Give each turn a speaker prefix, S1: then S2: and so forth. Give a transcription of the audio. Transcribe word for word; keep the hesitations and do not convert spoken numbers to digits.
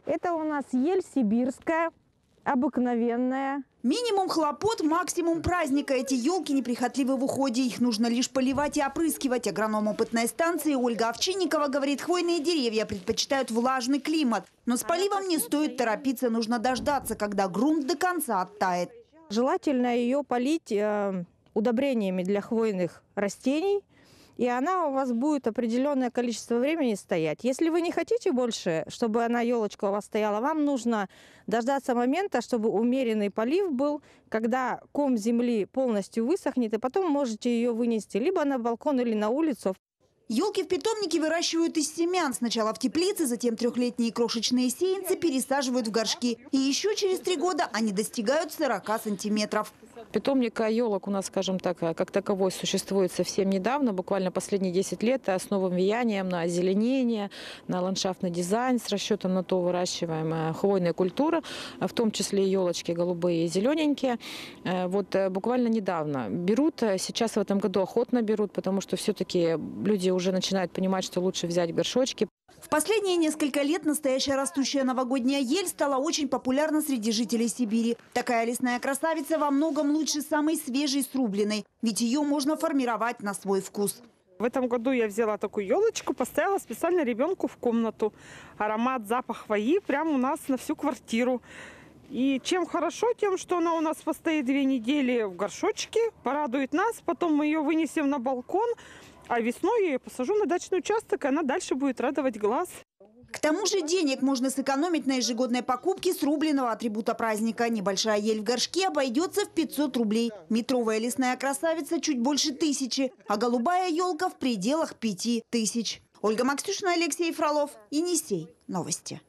S1: Это у нас ель сибирская, обыкновенная.
S2: Минимум хлопот, максимум праздника. Эти елки неприхотливы в уходе. Их нужно лишь поливать и опрыскивать. Агроном опытной станции Ольга Овчинникова говорит, хвойные деревья предпочитают влажный климат. Но с поливом не стоит торопиться. Нужно дождаться, когда грунт до конца оттает.
S1: Желательно ее полить э, удобрениями для хвойных растений. И она у вас будет определенное количество времени стоять. Если вы не хотите больше, чтобы она, елочка, у вас стояла, вам нужно дождаться момента, чтобы умеренный полив был, когда ком земли полностью высохнет, и потом можете ее вынести либо на балкон или на улицу.
S2: Елки в питомнике выращивают из семян. Сначала в теплице, затем трехлетние крошечные сеянцы пересаживают в горшки. И еще через три года они достигают сорока сантиметров.
S3: Питомник елок у нас, скажем так, как таковой существует совсем недавно, буквально последние десять лет, с новым влиянием на озеленение, на ландшафтный дизайн, с расчетом на то выращиваемая хвойная культура, в том числе елочки голубые и зелененькие. Вот буквально недавно берут, сейчас в этом году охотно берут, потому что все-таки люди уже начинают понимать, что лучше взять горшочки.
S2: В последние несколько лет настоящая растущая новогодняя ель стала очень популярна среди жителей Сибири. Такая лесная красавица во многом лучше самой свежей срубленной, ведь ее можно формировать на свой вкус.
S4: В этом году я взяла такую елочку, поставила специально ребенку в комнату. Аромат, запах хвои прямо у нас на всю квартиру. И чем хорошо, тем, что она у нас постоит две недели в горшочке, порадует нас, потом мы ее вынесем на балкон. А весной я ее посажу на дачный участок, и она дальше будет радовать глаз.
S2: К тому же денег можно сэкономить на ежегодной покупке срубленного атрибута праздника. Небольшая ель в горшке обойдется в пятьсот рублей. Метровая лесная красавица чуть больше тысячи, а голубая елка в пределах пяти тысяч. Ольга Максюшина, Алексей Фролов, Енисей. Новости.